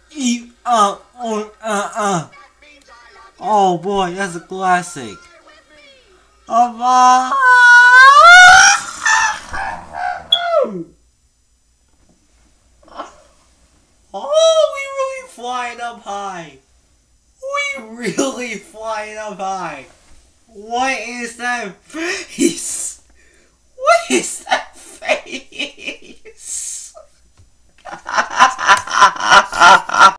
Oh boy, that's a classic. Oh, oh, we really flying up high. We really flying up high. What is that face? What is that face?